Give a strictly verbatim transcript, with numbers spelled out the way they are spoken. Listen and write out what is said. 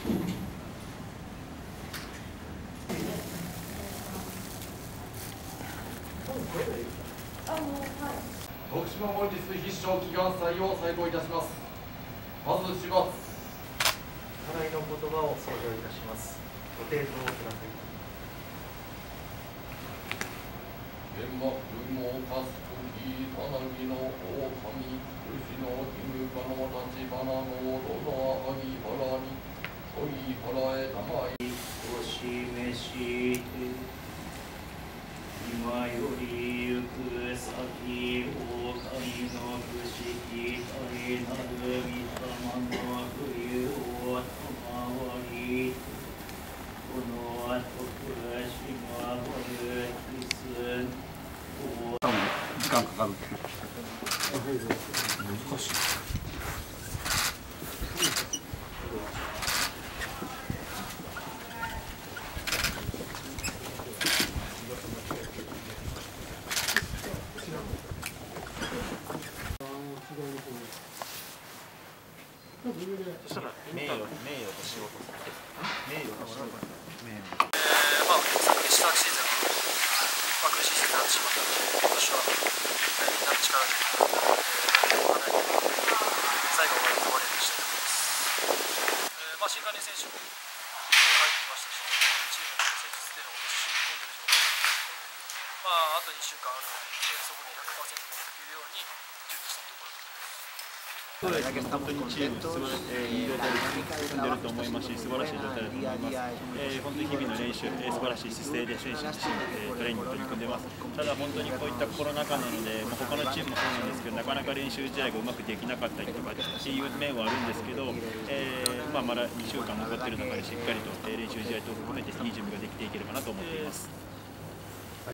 徳島本日必勝祈願祭を再開いたします。まずします。 課題の言葉を奏上いたします。ご提答ください。 天幕もかすきたなぎの狼、牛の絹かの立花のどのあぎ原に、そい原へたまい。 お示して今より行く先、狼の不思議大なる御霊の冬を賜り、この後福島をるキスを時間かかる難しい。 そしたら名誉、名誉と仕事、名誉と仕事、名誉。 えー、まあ昨年下シーズン、まあ、苦しいシーズンになってしまったので、今年はみんなの力で、えー、叶えて最後まで終われるようにしたいと思います。えー、まあ新加入選手も入ってきましたし、チームの戦術での落とし込んでいる状態なので、まああとにしゅうかんあるので、そこに ひゃくパーセント 持っていけるように準備したいところです。 本当にチーム、えー、いい状態で進んでいると思いますし、素晴らしい状態だと思います。えー、本当に日々の練習、えー、素晴らしい姿勢で選手自身、えー、トレーニングに取り組んでいます。ただ本当にこういったコロナ禍なので、まあ、他のチームもそうなんですけど、なかなか練習試合がうまくできなかったりとかっていう面はあるんですけど、えーまあ、まだにしゅうかん残っている中でしっかりと練習試合等を含めていい準備ができていければなと思っています。